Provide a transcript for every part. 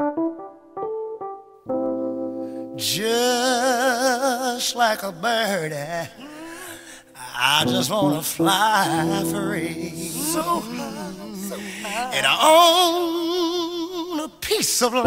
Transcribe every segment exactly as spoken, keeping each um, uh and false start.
Just like a bird, I just wanna fly free. So high, so high. And I own a piece of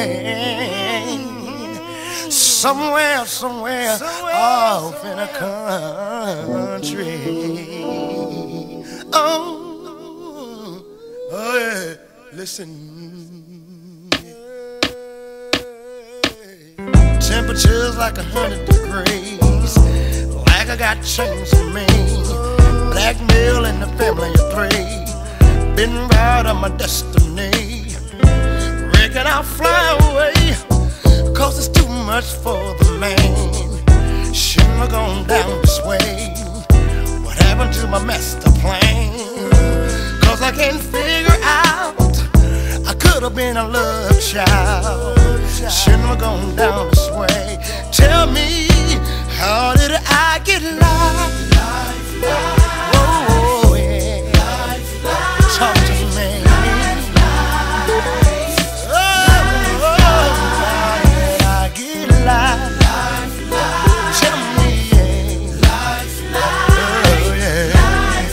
land somewhere, somewhere, somewhere off somewhere. In a country. Oh, oh yeah, listen. Temperatures like a hundred degrees, like I got chains on me. Blackmail in the family of three, been right on my destiny. Reckon I'll fly away, cause it's too much for the man. Shouldn't have gone down this way. What happened to my master plan? Cause I can't figure out, I could have been a love child. Shouldn't have gone down this way. Tell me, how did I get lost? Life, life, oh, yeah. Life, life, talk to me. Life, life, oh, oh, how did I get lost? Life, life, tell me, yeah. Life, life, oh, yeah. Life,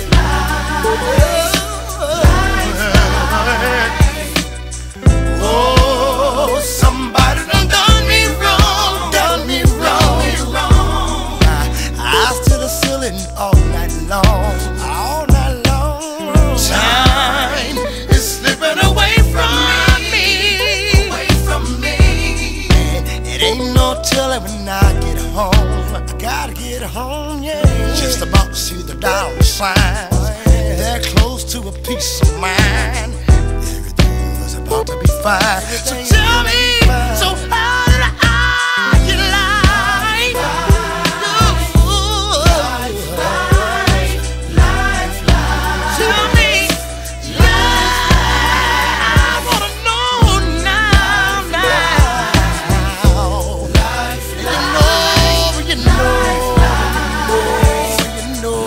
life, oh, oh, somebody done done me wrong, done me wrong, wrong. I, I still a ceiling all night long, all night long. Time is slipping away from me, away from me. And it ain't no telling when I get home. I gotta get home, yeah. Just about to see the dollar signs. They're close to a peace of mind. Everything was about to be fine. So tell me, so how did I get life? Life, life, life, life. Tell me, life. I wanna know now, now. Life, you know, you know, you know.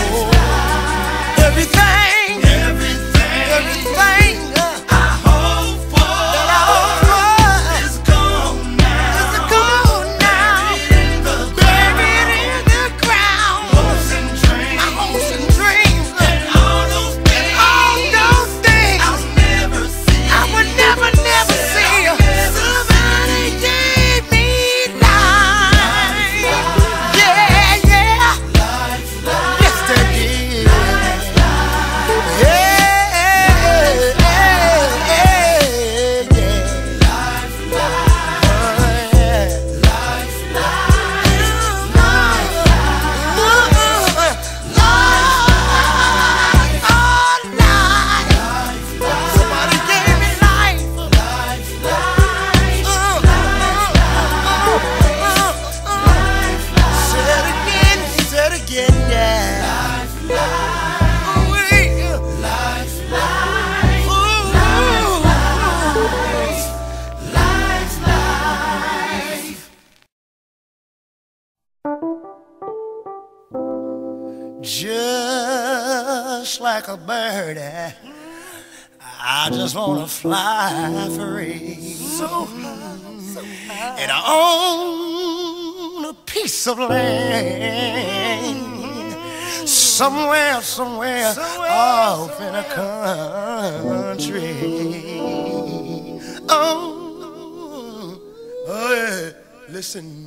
Everything, everything, everything I hope for, that I hope for is gone now. Is gone now. Buried in the ground. Hopes and dreams, my hopes and dreams, and all those things, all those things I'll never see. I would never, never see. Somebody gave me life. Yeah, yeah. Yes, they did. Yeah, yeah, yeah. Somebody gave me life. Said again, said again, yeah. Ooh, just like a bird, I just wanna fly free. So high, so high. And I own a piece of land somewhere, somewhere, somewhere off somewhere. In a country. Oh, oh yeah, listen.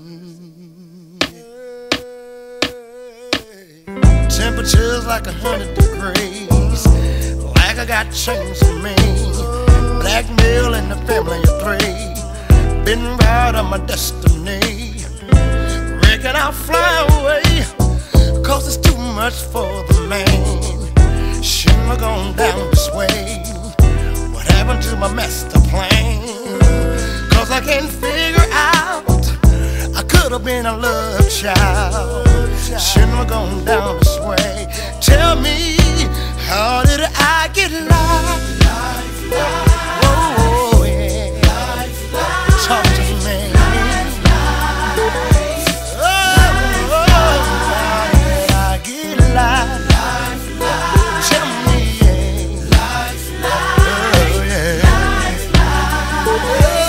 Temperatures like a hundred degrees, like I got chains on me. Blackmail in the family of three, been right on my destiny. Reckon I'll fly away, cause it's too much for the man. Shouldn't have gone down this way. What happened to my master plan? Cause I can't figure out, I could have been a love child. Shouldn't have gone down this way. Tell me, how did I get lost? Life, life, oh, yeah. Life, life, talk to me. Life, life, oh, oh, how did I get lost? Life, life, tell me, yeah. Life, life, oh, yeah. Life, life, oh,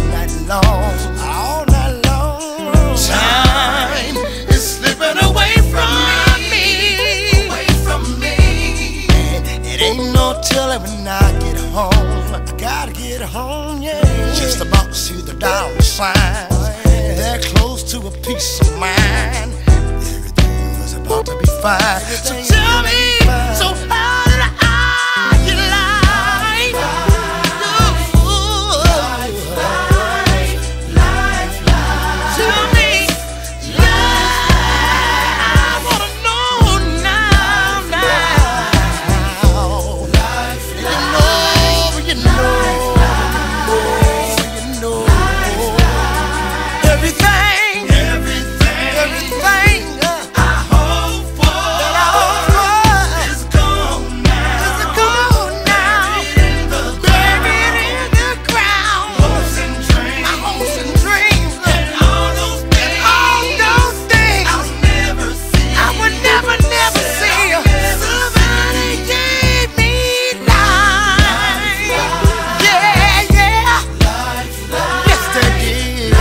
night long, all night long. Time is slipping away from me, away from me. And it ain't no telling when I get home. I gotta get home, yeah. Just about to see the dollar signs. They're close to a peace of mind. Everything was about to be fine. So tell me, so how did I get life? Ooh. Life, life, life, life. Tell me, life. I wanna know now, now. Life, you know, you know, you know, you know. Everything, everything, everything I hope for, that I hope for is gone now, is gone now. Buried in the ground, hopes and dreams, my hopes and dreams, and all those things, all those things I'll never see, I would never, never see. Somebody gave me life, yeah, yeah, yes they did.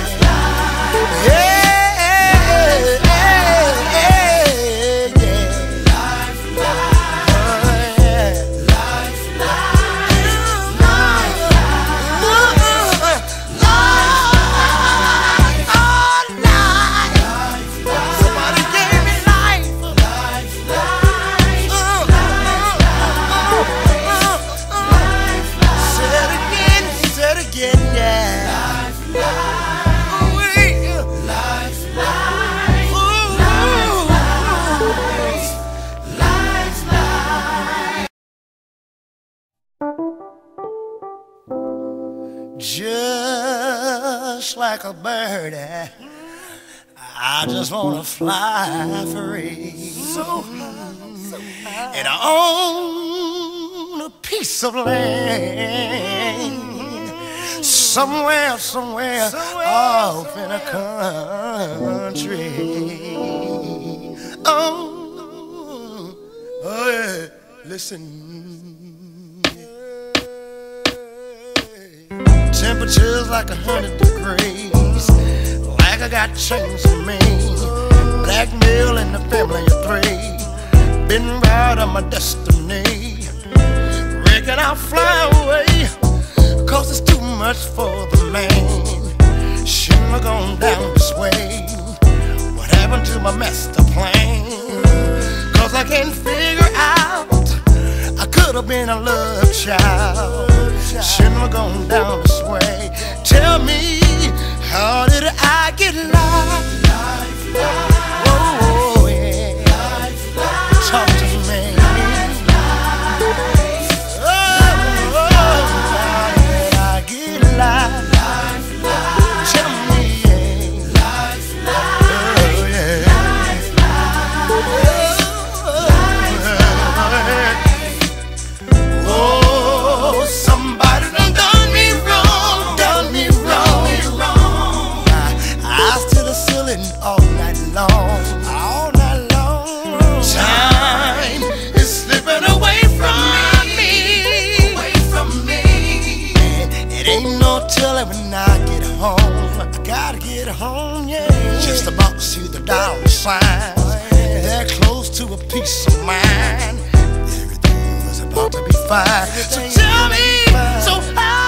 Just like a bird, I just wanna fly free. So high, so high. And I own a piece of land somewhere, somewhere, somewhere off somewhere. In a country. Oh, oh yeah, listen. Temperatures like a hundred degrees, like I got chains on me. Blackmail in the family of three, been right on my destiny. Reckon I'll fly away, cause it's too much for the man. Shouldn't have gone down this way. What happened to my master plan? Cause I can't figure out, I could have been a love child. Shouldn't have gone down this way. Tell me, how did I get lost? Life, life, oh, yeah. Life, life, talk to me. Life, life, oh, oh, how did I get lost? Life, life, tell me, yeah. Life, life, oh, yeah. Life, life, oh, oh, oh, somebody done done me wrong, done me wrong, wrong. I, I still a ceiling all night long, all night long. Time is slipping away from me, away from me. And it ain't no telling when I get home. I gotta get home, yeah. Just about to see the dollar signs. They're close to a peace of mind. Everything was about to be fine. So tell me, so how